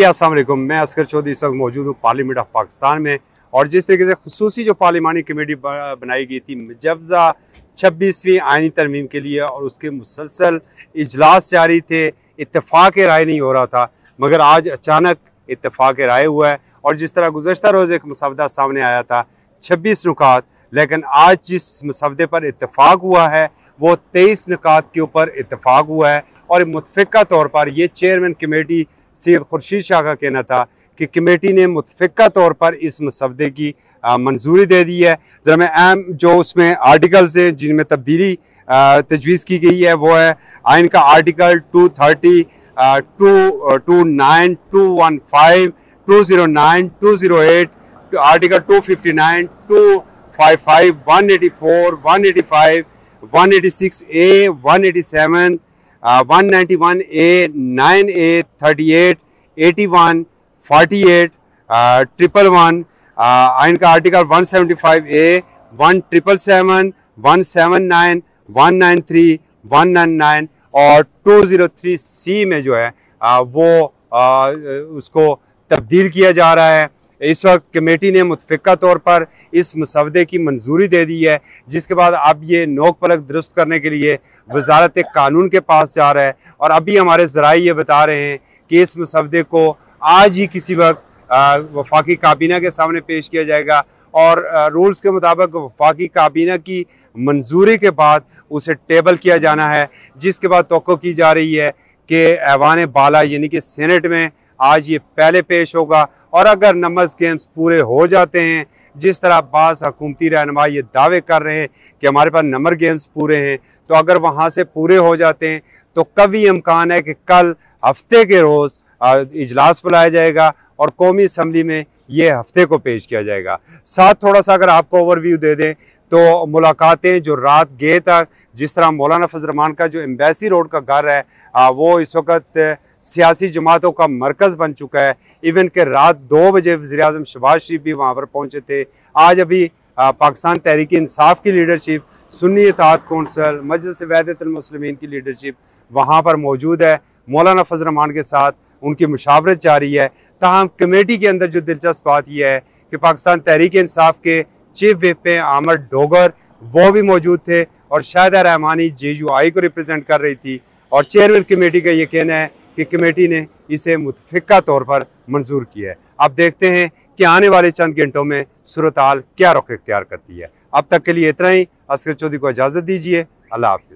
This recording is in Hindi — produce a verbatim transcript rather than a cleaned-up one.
जी अस्सलाम वालेकुम, मैं अस्कर चौधरी इस वक्त मौजूद हूँ पार्लियामेंट ऑफ पाकिस्तान में। और जिस तरीके से खुसूसी जो पार्लिमानी कमेटी बनाई गई थी मुजवज़ा छब्बीसवीं आइनी तरमीम के लिए और उसके मुसलसल इजलास जारी थे, इत्तेफाक राय नहीं हो रहा था, मगर आज अचानक इत्तेफाक राय हुआ है। और जिस तरह गुज़श्ता रोज़ एक मसवदा सामने आया था छब्बीस नुकात, लेकिन आज जिस मसवदे पर इत्तेफाक हुआ है वो तेईस नुकात के ऊपर इत्तेफाक हुआ है। और मुतफ़िक़ा तौर पर ये चेयरमैन कमेटी सैयद खुर्शीद शाह का कहना था कि कमेटी ने मुतफ़िक़ा तौर पर इस मसवदे की मंजूरी दे दी है। ज़रा मैं अहम जो उसमें आर्टिकल्स हैं जिनमें तब्दीली तजवीज़ की गई है वो है आइन का article two thirty, two two nine, two one five, two zero nine, two zero eight, article two fifty nine, two five five, one eighty four, one eighty five, one eighty six A, one eighty seven, one ninety one A, nine A, thirty eight, eighty one, forty eight, triple one, आइन का article one seventy five A, one triple seven, one seven nine, one nine three, one nine nine और टू ज़ीरो थ्री सी में जो है आ, वो आ, उसको तब्दील किया जा रहा है। इस वक्त कमेटी ने मुतफ़िक़ा तौर पर इस मसवदे की मंजूरी दे दी है, जिसके बाद अब ये नोक पलक दुरुस्त करने के लिए वज़ारत कानून के पास जा रहा है। और अभी हमारे ज़राई ये बता रहे हैं कि इस मसवदे को आज ही किसी वक्त वफाकी काबीना के सामने पेश किया जाएगा और रूल्स के मुताबिक वफाकी काबीना की मंजूरी के बाद उसे टेबल किया जाना है, जिसके बाद तवक्को की जा रही है कि ऐवान बाला यानी कि सेनेट में आज ये पहले पेश होगा। और अगर नंबर्स गेम्स पूरे हो जाते हैं, जिस तरह बाज़ हुकूमती रहनुमा ये दावे कर रहे हैं कि हमारे पास नंबर गेम्स पूरे हैं, तो अगर वहाँ से पूरे हो जाते हैं तो कभी इम्कान है कि कल हफ्ते के रोज़ इजलास बुलाया जाएगा और कौमी असम्बली में ये हफ्ते को पेश किया जाएगा। साथ थोड़ा सा अगर आपको ओवरव्यू दे दें तो मुलाकातें जो रात गए तक, जिस तरह मौलाना फजल रहमान का जो एम्बेसी रोड का घर है वो इस वक्त सियासी जमातों का मरकज़ बन चुका है। इवन के रात दो बजे वज़ीर-ए-आज़म शहबाज शरीफ भी वहाँ पर पहुँचे थे। आज अभी पाकिस्तान तहरीक इंसाफ की लीडरशिप, सुन्नी इत्तेहाद कौंसिल, मजलिस वहदतुल मुस्लिमीन की लीडरशिप वहाँ पर मौजूद है। मौलाना फजल रहमान के साथ उनकी मुशावरत जारी है। ताहम कमेटी के अंदर जो दिलचस्प बात यह है कि पाकिस्तान तहरीक इंसाफ के चीफ विप आमर डोगर वो भी मौजूद थे और Shahida Rahmani J U I को रिप्रेजेंट कर रही थी। और चेयरमैन कमेटी का ये कहना है कि कमेटी ने इसे मुतफ़िक़ा तौर पर मंजूर किया है। अब देखते हैं कि आने वाले चंद घंटों में सूरत हाल क्या रुख इख्तियार करती है। अब तक के लिए इतना ही। अस्कर चौधरी को इजाज़त दीजिए। अल्लाह हाफ़िज़।